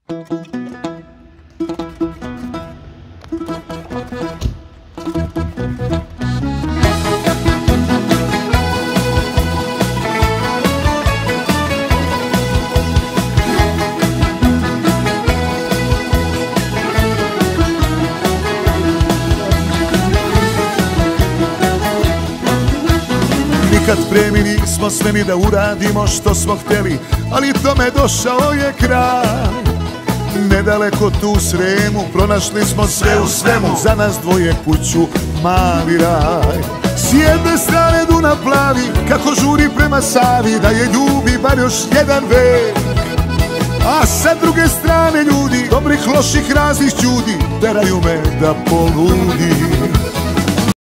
Nikad spremni nismo sve mi da uradimo što smo htjeli, ali tome došao je kraj. Nedaleko tu u Sremu pronašli smo sve u svemu, za nas dvoje kuću, mali raj. S jedne strane Dunav plavi, kako žuri prema Savi, da je ljubi bar još jedan vek. A sa druge strane ljudi, dobrih, loših, raznih čudi, teraju me da poludim.